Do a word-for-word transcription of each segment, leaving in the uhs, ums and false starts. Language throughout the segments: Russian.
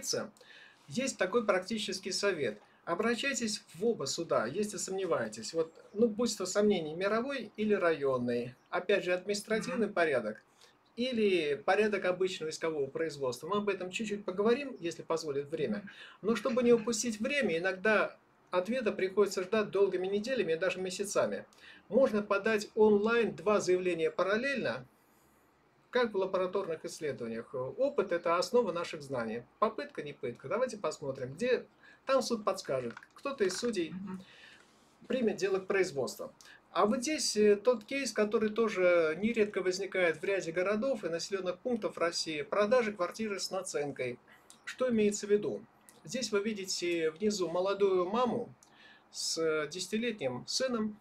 определиться, есть такой практический совет. Обращайтесь в оба суда, если сомневаетесь. Вот, ну, будь то сомнение мировой или районный, опять же, административный порядок или порядок обычного искового производства. Мы об этом чуть-чуть поговорим, если позволит время. Но чтобы не упустить время, иногда ответа приходится ждать долгими неделями и даже месяцами. Можно подать онлайн два заявления параллельно, как в лабораторных исследованиях. Опыт – это основа наших знаний. Попытка, не пытка. Давайте посмотрим, где там суд подскажет. Кто-то из судей примет дело к производству. А вот здесь тот кейс, который тоже нередко возникает в ряде городов и населенных пунктов России. Продажа квартиры с наценкой. Что имеется в виду? Здесь вы видите внизу молодую маму с десятилетним сыном.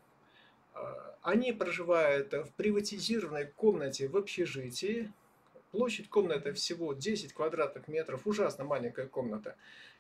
Они проживают в приватизированной комнате в общежитии. Площадь комнаты всего десять квадратных метров. Ужасно маленькая комната.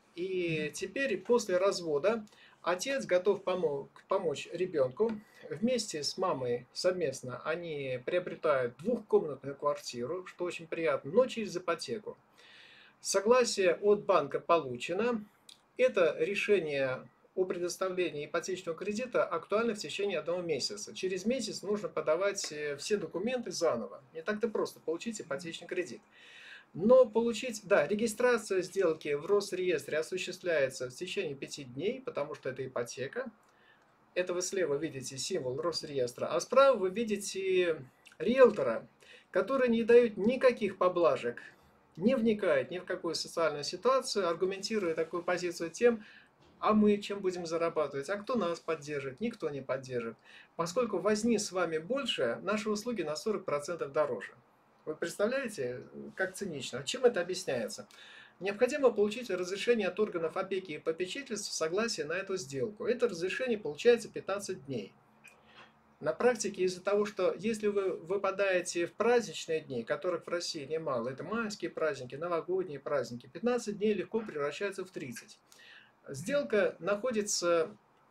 И теперь после развода отец готов помочь, помочь ребенку. Вместе с мамой совместно они приобретают двухкомнатную квартиру, что очень приятно, но через ипотеку. Согласие от банка получено. Это решение о предоставлении ипотечного кредита актуально в течение одного месяца. Через месяц нужно подавать все документы заново. Не так-то просто получить ипотечный кредит. Но получить, да, регистрация сделки в Росреестре осуществляется в течение пяти дней, потому что это ипотека. Это вы слева видите символ Росреестра, а справа вы видите риэлтора, который не дает никаких поблажек, не вникает ни в какую социальную ситуацию, аргументируя такую позицию тем, а мы чем будем зарабатывать, а кто нас поддержит, никто не поддержит. Поскольку возни с вами больше, наши услуги на сорок процентов дороже. Вы представляете, как цинично? Чем это объясняется? Необходимо получить разрешение от органов опеки и попечительства согласие на эту сделку. Это разрешение получается пятнадцать дней. На практике из-за того, что если вы выпадаете в праздничные дни, которых в России немало, это майские праздники, новогодние праздники, пятнадцать дней легко превращаются в тридцать. Сделка находится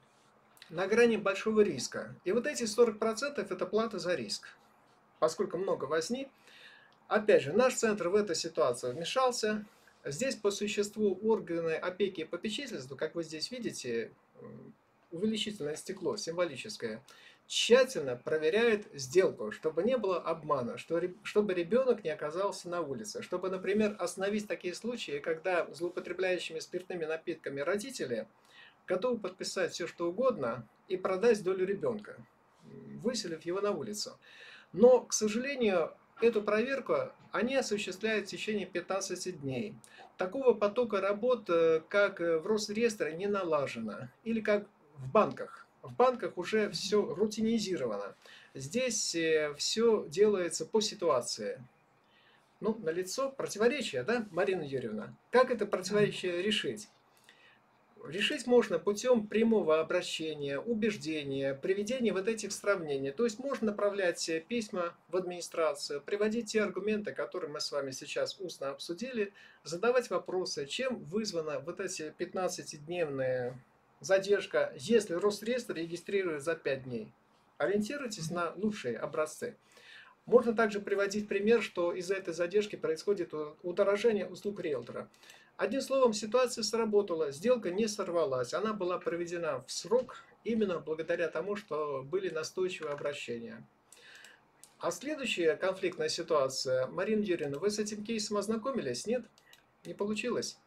на грани большого риска. И вот эти сорок процентов это плата за риск. Поскольку много возни, опять же, наш центр в эту ситуацию вмешался. Здесь по существу органы опеки и попечительства, как вы здесь видите, увеличительное стекло, символическое, тщательно проверяет сделку, чтобы не было обмана, чтобы ребенок не оказался на улице, чтобы, например, остановить такие случаи, когда злоупотребляющими спиртными напитками родители готовы подписать все, что угодно и продать долю ребенка, выселив его на улицу. Но, к сожалению, эту проверку они осуществляют в течение пятнадцати дней. Такого потока работ, как в Росреестре, не налажено. Или как в банках. В банках уже все рутинизировано. Здесь все делается по ситуации. Ну, налицо противоречие, да, Марина Юрьевна? Как это противоречие решить? Решить можно путем прямого обращения, убеждения, приведения вот этих сравнений. То есть можно направлять письма в администрацию, приводить те аргументы, которые мы с вами сейчас устно обсудили, задавать вопросы, чем вызвана вот эти пятнадцатидневная задержка, если Росреестр регистрирует за пять дней. Ориентируйтесь на лучшие образцы. Можно также приводить пример, что из-за этой задержки происходит удорожание услуг риэлтора. Одним словом, ситуация сработала, сделка не сорвалась, она была проведена в срок именно благодаря тому, что были настойчивые обращения. А следующая конфликтная ситуация, Марина Юрьевна, вы с этим кейсом ознакомились? Нет? Не получилось?